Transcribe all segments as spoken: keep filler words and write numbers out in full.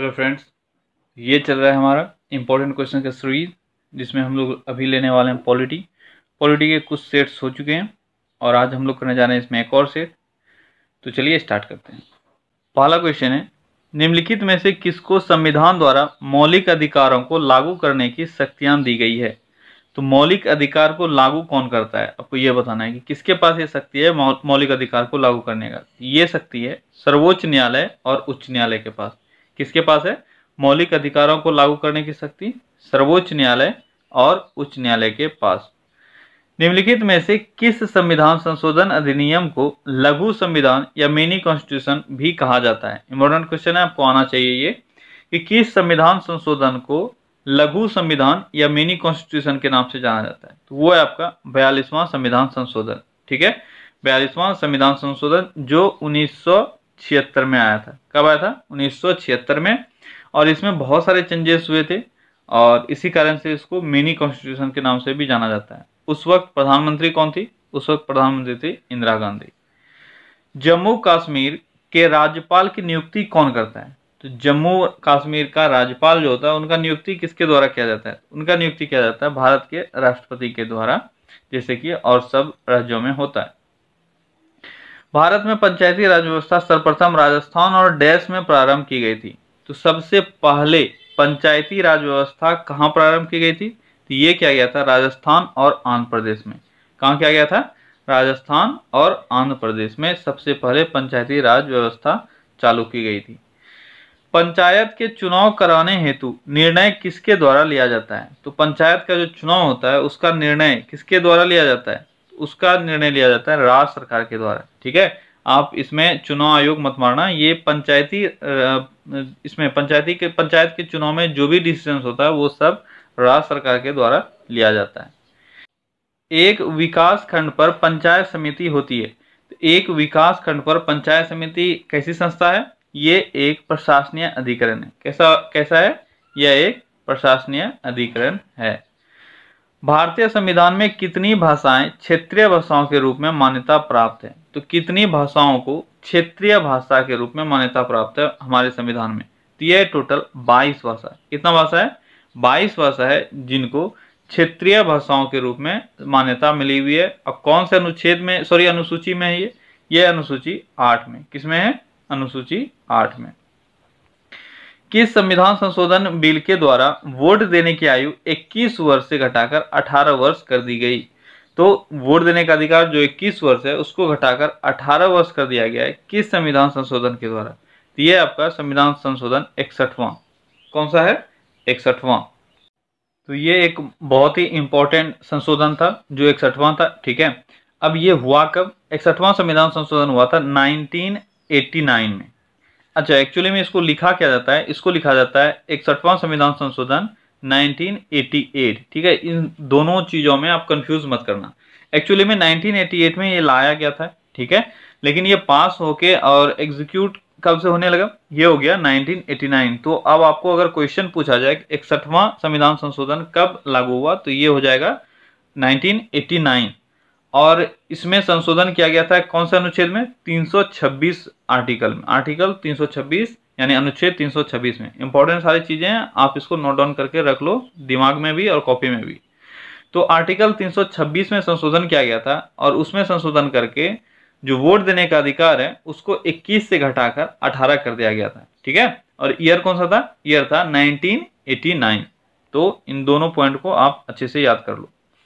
Hello friends, ये चल रहा है हमारा इम्पोर्टेंट क्वेश्चन का सीरीज, जिसमें हम लोग अभी लेने वाले हैं पॉलिटी। पॉलिटी के कुछ सेट्स हो चुके हैं और आज हम लोग करने जा रहे हैं इसमें एक और सेट। तो चलिए स्टार्ट करते हैं। पहला क्वेश्चन है, निम्नलिखित में से किसको संविधान द्वारा मौलिक अधिकारों को लागू करने की शक्तियाँ दी गई है? तो मौलिक अधिकार को लागू कौन करता है, आपको ये बताना है कि किसके पास ये शक्ति है मौलिक अधिकार को लागू करने का। ये शक्ति है सर्वोच्च न्यायालय और उच्च न्यायालय के पास। किसके पास है मौलिक अधिकारों को लागू करने की शक्ति? सर्वोच्च न्यायालय और उच्च न्यायालय के पास। निम्नलिखित में से किस संविधान संशोधन अधिनियम को लघु संविधान या मिनी कॉन्स्टिट्यूशन भी कहा जाता है? इम्पोर्टेंट क्वेश्चन है, आपको आना चाहिए ये कि किस संविधान संशोधन को लघु संविधान या मिनी कॉन्स्टिट्यूशन के नाम से जाना जाता है? तो वो है आपका बयालीसवां संविधान संशोधन। ठीक है, बयालीसवां संविधान संशोधन जो उन्नीस सौ छिहत्तर में आया था। कब आया था? उन्नीस सौ छिहत्तर में। और इसमें बहुत सारे चेंजेस हुए थे और इसी कारण से इसको मिनी कॉन्स्टिट्यूशन के नाम से भी जाना जाता है। उस वक्त प्रधानमंत्री कौन थी? उस वक्त प्रधानमंत्री थी इंदिरा गांधी। जम्मू कश्मीर के राज्यपाल की नियुक्ति कौन करता है? तो जम्मू कश्मीर का राज्यपाल जो होता है उनका नियुक्ति किसके द्वारा किया जाता है? उनका नियुक्ति किया जाता है भारत के राष्ट्रपति के द्वारा, जैसे कि और सब राज्यों में होता है। भारत में पंचायती राज व्यवस्था सर्वप्रथम राजस्थान और डैश में प्रारंभ की गई थी। तो सबसे पहले पंचायती राज व्यवस्था कहाँ प्रारंभ की गई थी? तो ये किया गया था राजस्थान और आंध्र प्रदेश में। कहाँ किया गया था? राजस्थान और आंध्र प्रदेश में सबसे पहले पंचायती राज व्यवस्था चालू की गई थी। पंचायत के चुनाव कराने हेतु निर्णय किसके द्वारा लिया जाता है? तो पंचायत का जो चुनाव होता है उसका निर्णय किसके द्वारा लिया जाता है? उसका निर्णय लिया जाता है राज्य सरकार के द्वारा। ठीक है, आप इसमें चुनाव आयोग मत मारना। ये पंचायती इसमें पंचायती के पंचायत के चुनाव में जो भी डिसीजन होता है वो सब राज्य सरकार के द्वारा लिया जाता है। एक विकास खंड पर पंचायत समिति होती है। तो एक विकास खंड पर पंचायत समिति कैसी संस्था है? ये एक प्रशासनीय अधिकरण है। कैसा कैसा है? यह एक प्रशासनीय अधिकरण है। भारतीय संविधान में कितनी भाषाएं क्षेत्रीय भाषाओं के रूप में मान्यता प्राप्त है? तो कितनी भाषाओं को क्षेत्रीय भाषा के रूप में मान्यता प्राप्त है हमारे संविधान में? तो यह टोटल बाईस भाषा है। कितना भाषा है? बाईस भाषा है जिनको क्षेत्रीय भाषाओं के रूप में मान्यता मिली हुई है। और कौन से अनुच्छेद में, सॉरी अनुसूची में है ये? ये अनुसूची आठ में। किसमें है? अनुसूची आठ में। किस संविधान संशोधन बिल के द्वारा वोट देने की आयु इक्कीस वर्ष से घटाकर अठारह वर्ष कर दी गई? तो वोट देने का अधिकार जो इक्कीस वर्ष है उसको घटाकर अठारह वर्ष कर दिया गया है। किस संविधान संशोधन के द्वारा? तो ये आपका संविधान संशोधन इकसठवां। कौन सा है? इकसठवां। तो ये एक बहुत ही इंपॉर्टेंट संशोधन था जो इकसठवां था। ठीक है, अब ये हुआ कब? इकसठवां संविधान संशोधन हुआ था नाइनटीन एटी नाइन में। अच्छा, एक्चुअली में इसको लिखा क्या जाता है? इसको लिखा जाता है इकसठवां संविधान संशोधन नाइनटीन एटी एट। ठीक है, इन दोनों चीजों में आप कंफ्यूज मत करना। एक्चुअली में नाइनटीन एटी एट में ये लाया गया था। ठीक है, लेकिन ये पास होके और एग्जीक्यूट कब से होने लगा? ये हो गया नाइनटीन एटी नाइन। तो अब आपको अगर क्वेश्चन पूछा जाए इकसठवां संविधान संशोधन कब लागू हुआ, तो ये हो जाएगा नाइनटीन एटी नाइन। और इसमें संशोधन किया गया था कौन से अनुच्छेद में? तीन सौ छब्बीस आर्टिकल में। आर्टिकल तीन सौ छब्बीस यानी अनुच्छेद तीन सौ छब्बीस में। इंपॉर्टेंट सारी चीजें हैं, आप इसको नोट डाउन करके रख लो दिमाग में भी और कॉपी में भी। तो आर्टिकल तीन सौ छब्बीस में संशोधन किया गया था और उसमें संशोधन करके जो वोट देने का अधिकार है उसको इक्कीस से घटाकर अठारह कर दिया गया था। ठीक है, और ईयर कौन सा था? ईयर था नाइनटीन एटी नाइन। तो इन दोनों पॉइंट को आप अच्छे से याद कर लो।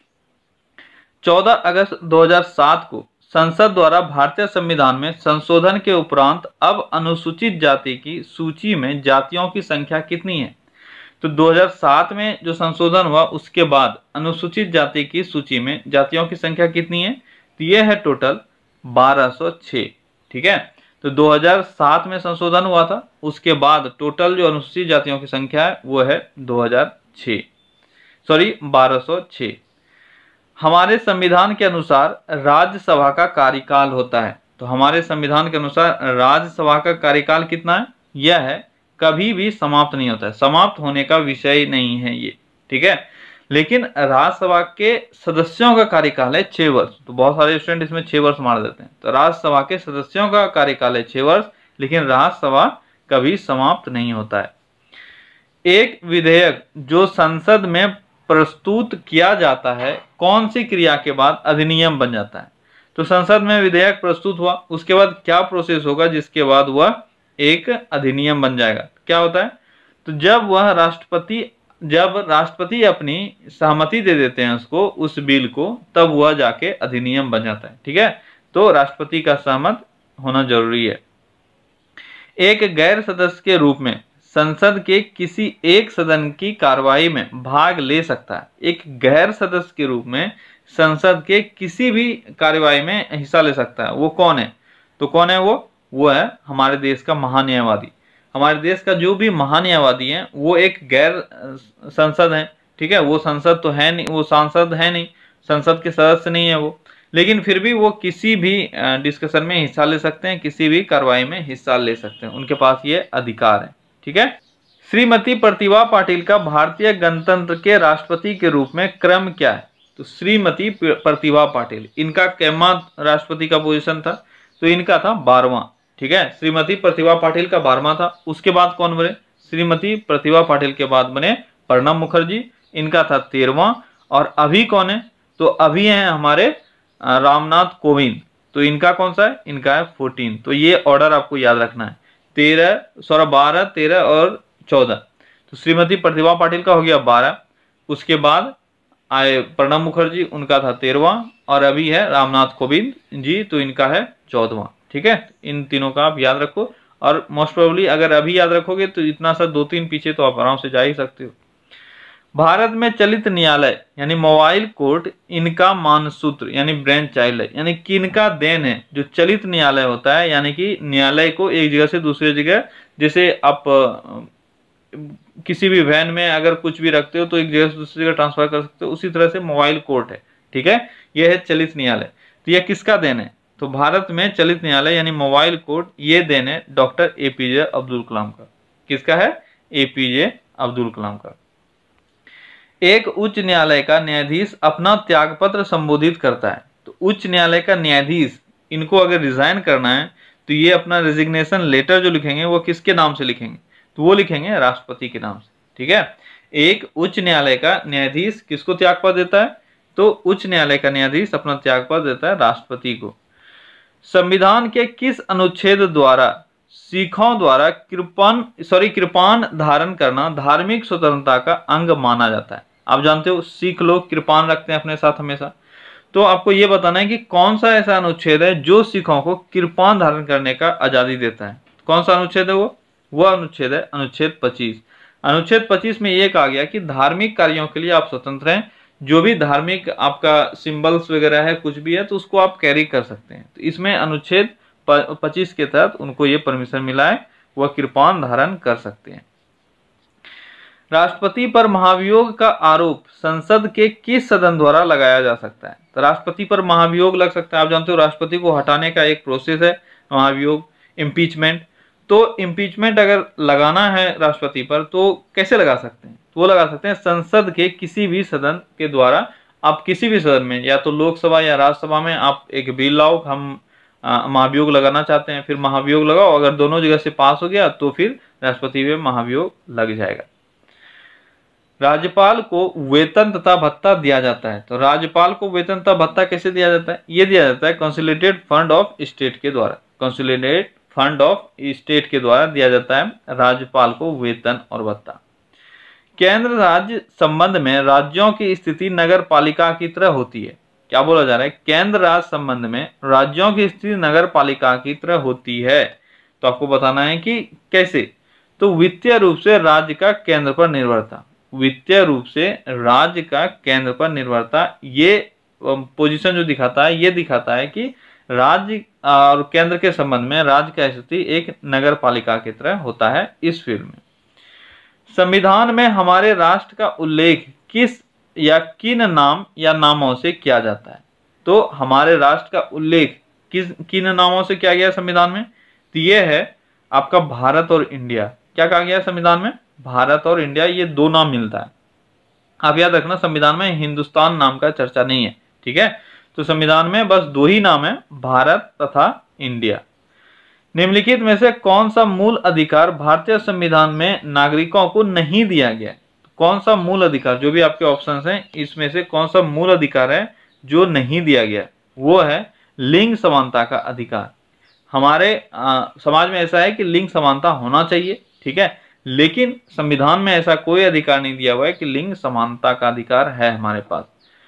चौदह अगस्त दो हज़ार सात को संसद द्वारा भारतीय संविधान में संशोधन के उपरांत अब अनुसूचित जाति की सूची में जातियों की संख्या कितनी है? तो दो हज़ार सात में जो संशोधन हुआ उसके बाद अनुसूचित जाति की सूची में जातियों की संख्या कितनी है? तो ये है टोटल बारह सौ छह। ठीक है, तो दो हज़ार सात में संशोधन हुआ था, उसके बाद टोटल जो अनुसूचित जातियों की संख्या है वो है दो हज़ार छह, सॉरी बारह सौ छह। हमारे संविधान के अनुसार राज्यसभा का कार्यकाल होता है। तो हमारे संविधान के अनुसार राज्यसभा का कार्यकाल कितना है? यह है कभी भी समाप्त नहीं होता है, समाप्त होने का विषय नहीं है ये। ठीक है, लेकिन राज्यसभा के सदस्यों का कार्यकाल है छह वर्ष। तो बहुत सारे स्टूडेंट इसमें छह वर्ष मार देते हैं। तो राज्यसभा के सदस्यों का कार्यकाल है छह वर्ष, लेकिन राज्यसभा कभी समाप्त नहीं होता है। एक विधेयक जो संसद में प्रस्तुत किया जाता है कौन सी क्रिया के बाद अधिनियम बन जाता है? तो संसद में विधेयक प्रस्तुत हुआ, उसके बाद क्या प्रोसेस होगा जिसके बाद वह एक अधिनियम बन जाएगा? क्या होता है? तो जब वह राष्ट्रपति जब राष्ट्रपति अपनी सहमति दे देते हैं उसको, उस बिल को, तब वह जाके अधिनियम बन जाता है। ठीक है, तो राष्ट्रपति का सहमत होना जरूरी है। एक गैर सदस्य के रूप में संसद के किसी एक सदन की कार्यवाही में भाग ले सकता है। एक गैर सदस्य के रूप में संसद के किसी भी कार्यवाही में हिस्सा ले सकता है। वो कौन है? तो कौन है वो? वो है हमारे देश का महान्यायवादी। हमारे देश का जो भी महान्यायवादी है वो एक गैर संसद है। ठीक है, वो संसद तो है नहीं, वो सांसद है नहीं, संसद के सदस्य नहीं है वो, लेकिन फिर भी वो किसी भी डिस्कशन में हिस्सा ले सकते हैं, किसी भी कार्रवाई में हिस्सा ले सकते हैं, उनके पास ये अधिकार है। ठीक है, श्रीमती प्रतिभा पाटिल का भारतीय गणतंत्र के राष्ट्रपति के रूप में क्रम क्या है? तो श्रीमती प्रतिभा पाटिल, इनका कैमा राष्ट्रपति का पोजीशन था? तो इनका था बारहवां। ठीक है, श्रीमती प्रतिभा पाटिल का बारहवां था। उसके बाद कौन बने? श्रीमती प्रतिभा पाटिल के बाद बने प्रणब मुखर्जी, इनका था तेरहवां। और अभी कौन है? तो अभी हैं हमारे रामनाथ कोविंद, तो इनका कौन सा है? इनका है फोर्टीन। तो ये ऑर्डर आपको याद रखना है, तेरह सॉरी बारह, तेरह और चौदह। तो श्रीमती प्रतिभा पाटिल का हो गया बारह, उसके बाद आए प्रणब मुखर्जी, उनका था तेरहवां, और अभी है रामनाथ कोविंद जी, तो इनका है चौदहवां। ठीक है, इन तीनों का आप याद रखो, और मोस्ट प्रोबेबली अगर अभी याद रखोगे तो इतना सा दो तीन पीछे तो आप आराम से जा ही सकते हो। भारत में चलित न्यायालय यानी मोबाइल कोर्ट, इनका मानसूत्र यानी ब्रेन चाइल्ड है, यानी किनका देन है? जो चलित न्यायालय होता है, यानी कि न्यायालय को एक जगह से दूसरी जगह, जैसे आप किसी भी वैन में अगर कुछ भी रखते हो तो एक जगह से दूसरी जगह ट्रांसफर कर सकते हो, उसी तरह से मोबाइल कोर्ट है। ठीक है, यह है चलित न्यायालय। तो यह किसका देन है? तो भारत में चलित न्यायालय यानी मोबाइल कोर्ट, ये देन है डॉक्टर एपीजे अब्दुल कलाम का। किसका है? एपीजे अब्दुल कलाम का। एक उच्च न्यायालय का न्यायाधीश अपना त्यागपत्र संबोधित करता है। तो उच्च न्यायालय का न्यायाधीश, इनको अगर रिजाइन करना है तो ये अपना रेजिग्नेशन लेटर जो लिखेंगे वो किसके नाम से लिखेंगे? तो वो लिखेंगे राष्ट्रपति के नाम से। ठीक है, एक उच्च न्यायालय का न्यायाधीश किसको त्यागपत्र देता है? तो उच्च न्यायालय का न्यायाधीश अपना त्यागपत्र देता है राष्ट्रपति को। संविधान के किस अनुच्छेद द्वारा सिखों द्वारा कृपान सॉरी कृपान धारण करना धार्मिक स्वतंत्रता का अंग माना जाता है? आप जानते हो सिख लोग कृपान रखते हैं अपने साथ हमेशा, तो आपको यह बताना है कि कौन सा ऐसा अनुच्छेद है जो सिखों को कृपान धारण करने का आजादी देता है। कौन सा अनुच्छेद है वो? वह अनुच्छेद है अनुच्छेद पच्चीस। अनुच्छेद पच्चीस में यह कहा गया कि धार्मिक कार्यों के लिए आप स्वतंत्र हैं, जो भी धार्मिक आपका सिंबल्स वगैरह है, कुछ भी है, तो उसको आप कैरी कर सकते हैं। तो इसमें अनुच्छेद पच्चीस के तहत उनको ये परमिशन मिला है, वह कृपान धारण कर सकते हैं। राष्ट्रपति पर महाभियोग का आरोप संसद के किस सदन द्वारा लगाया जा सकता है? तो राष्ट्रपति पर महाभियोग लग सकता है। आप जानते हो राष्ट्रपति को हटाने का एक प्रोसेस है महाभियोग, इम्पीचमेंट। तो इम्पीचमेंट अगर लगाना है राष्ट्रपति पर तो कैसे लगा सकते हैं? तो वो लगा सकते हैं संसद के किसी भी सदन के द्वारा। आप किसी भी सदन में, या तो लोकसभा या राज्यसभा में, आप एक बिल लाओ, हम महाभियोग लगाना चाहते हैं, फिर महाभियोग लगाओ, अगर दोनों जगह से पास हो गया तो फिर राष्ट्रपति में महाभियोग लग जाएगा। राज्यपाल को वेतन तथा भत्ता दिया जाता है। तो राज्यपाल को वेतन तथा भत्ता कैसे दिया जाता है? ये दिया जाता है कंसोलिडेटेड फंड ऑफ स्टेट के द्वारा। कंसोलिडेटेड फंड ऑफ स्टेट के द्वारा दिया जाता है राज्यपाल को वेतन और भत्ता। केंद्र राज्य संबंध में राज्यों की स्थिति नगर पालिका की तरह होती है। क्या बोला जा रहा है? केंद्र राज्य संबंध में राज्यों की स्थिति नगर पालिका की तरह होती है। तो आपको बताना है कि कैसे। तो वित्तीय रूप से राज्य का केंद्र पर निर्भरता, वित्तीय रूप से राज्य का केंद्र पर निर्भरता, ये पोजीशन जो दिखाता है, ये दिखाता है कि राज्य और केंद्र के संबंध में राज्य का स्थिति एक नगर पालिका की तरह होता है इस फील्ड में। संविधान में हमारे राष्ट्र का उल्लेख किस या किन नाम या नामों से किया जाता है? तो हमारे राष्ट्र का उल्लेख किस किन नामों से किया गया संविधान में? तो ये है आपका भारत और इंडिया। क्या कहा गया संविधान में? भारत और इंडिया, ये दो नाम मिलता है। आप याद रखना संविधान में हिंदुस्तान नाम का चर्चा नहीं है। ठीक है, तो संविधान में बस दो ही नाम है, भारत तथा इंडिया। निम्नलिखित में से कौन सा मूल अधिकार भारतीय संविधान में नागरिकों को नहीं दिया गया है? कौन सा मूल अधिकार, जो भी आपके ऑप्शंस हैं इसमें से कौन सा मूल अधिकार है जो नहीं दिया गया? वो है लिंग समानता का अधिकार। हमारे आ, समाज में ऐसा है कि लिंग समानता होना चाहिए, ठीक है, लेकिन संविधान में ऐसा कोई अधिकार नहीं दिया हुआ है कि लिंग समानता का अधिकार है हमारे पास।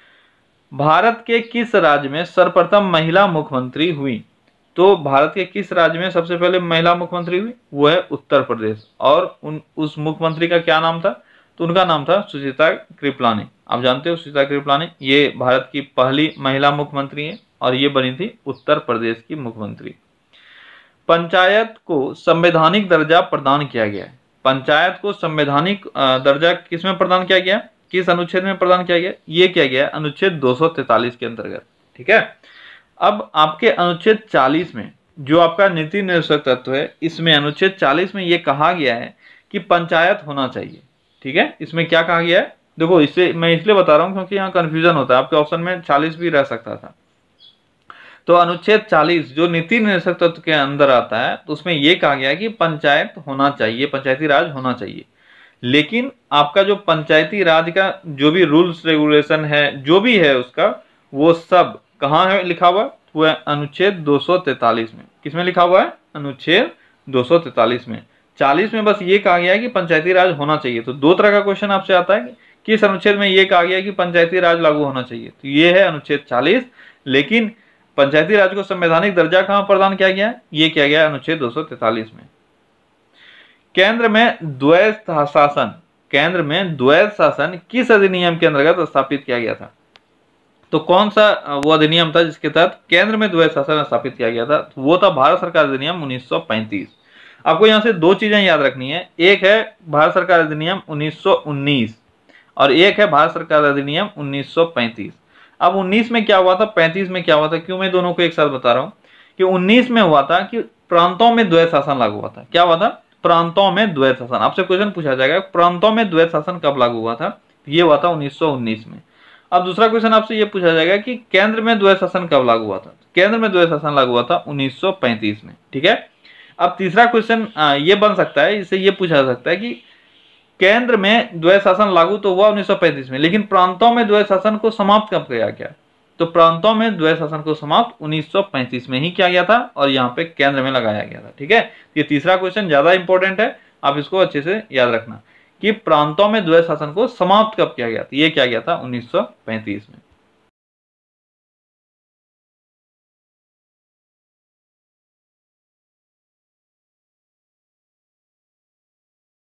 भारत के किस राज्य में सर्वप्रथम महिला मुख्यमंत्री हुई? तो भारत के किस राज्य में सबसे पहले महिला मुख्यमंत्री हुई? वो है उत्तर प्रदेश। और उन उस मुख्यमंत्री का क्या नाम था? तो उनका नाम था सुचित्रा कृपलानी। आप जानते हो सुचित्रा कृपलानी, ये भारत की पहली महिला मुख्यमंत्री है और ये बनी थी उत्तर प्रदेश की मुख्यमंत्री। पंचायत को संवैधानिक दर्जा प्रदान किया गया है। पंचायत को संवैधानिक दर्जा किसमें प्रदान किया गया? किस अनुच्छेद में प्रदान किया गया? ये किया गया अनुच्छेद दो सौ तैंतालीस के अंतर्गत, ठीक है। अब आपके अनुच्छेद चालीस में जो आपका नीति निर्देशक तत्व है, इसमें अनुच्छेद चालीस में ये कहा गया है कि पंचायत होना चाहिए, ठीक है। इसमें क्या कहा गया है? देखो, इससे मैं इसलिए बता रहा हूं क्योंकि यहाँ कंफ्यूजन होता है, आपके ऑप्शन में चालीस भी रह सकता था। तो अनुच्छेद चालीस जो नीति निर्देशक तत्व के अंदर आता है, तो उसमें यह कहा गया है कि पंचायत होना चाहिए, पंचायती राज होना चाहिए। लेकिन आपका जो पंचायती राज का जो भी रूल्स रेगुलेशन है, जो भी है उसका, वो सब कहाँ है लिखा हुआ? वो है अनुच्छेद दो सौ तैंतालीस में। किसमें लिखा हुआ है? अनुच्छेद दो सौ तैंतालीस में। चालीस में बस ये कहा गया है कि पंचायती राज होना चाहिए। तो दो तरह का क्वेश्चन आपसे आता है कि किस अनुच्छेद में ये कहा गया है कि पंचायती राज लागू होना चाहिए? तो ये है अनुच्छेद चालीस। लेकिन पंचायती राज को संवैधानिक दर्जा कहां प्रदान किया गया है? ये किया गया अनुच्छेद दो सौ तैंतालीस में। केंद्र में द्वैध शासन, केंद्र में द्वैध शासन किस अधिनियम के अंतर्गत स्थापित किया गया था? तो कौन सा वो अधिनियम था जिसके तहत केंद्र में द्वैध शासन स्थापित किया गया था? तो वो था भारत सरकार अधिनियम उन्नीस सौ पैंतीस। आपको यहां से दो चीजें याद रखनी है, एक है भारत सरकार अधिनियम उन्नीस सौ उन्नीस और एक है भारत सरकार अधिनियम उन्नीस सौ पैंतीस। अब उन्नीस में क्या हुआ था, पैंतीस में क्या हुआ था? क्यों मैं दोनों को एक साथ बता रहा हूं कि उन्नीस में हुआ था कि प्रांतों में द्वैध शासन लागू हुआ था। क्या हुआ था? प्रांतों में द्वैध शासन। आपसे क्वेश्चन पूछा जाएगा प्रांतों में द्वैध शासन कब लागू हुआ था? ये हुआ था उन्नीस सौ उन्नीस में। अब दूसरा क्वेश्चन आपसे ये पूछा जाएगा कि केंद्र में द्वैध शासन कब लागू हुआ था? केंद्र में द्वैध शासन लागू हुआ था उन्नीस सौ पैंतीस में, ठीक है। अब तीसरा क्वेश्चन ये बन सकता है, इससे ये पूछा जा सकता है कि केंद्र में द्वैध शासन लागू तो हुआ उन्नीस सौ पैंतीस में, लेकिन प्रांतों में द्वैध शासन को समाप्त कब किया गया? तो प्रांतों में द्वैध शासन को समाप्त उन्नीस सौ पैंतीस में ही किया गया था और यहाँ पे केंद्र में लगाया गया था, ठीक है। ये तीसरा क्वेश्चन ज्यादा इंपॉर्टेंट है, आप इसको अच्छे से याद रखना कि प्रांतों में द्वैध शासन को समाप्त कब किया गया था? ये किया गया था उन्नीस सौ पैंतीस में।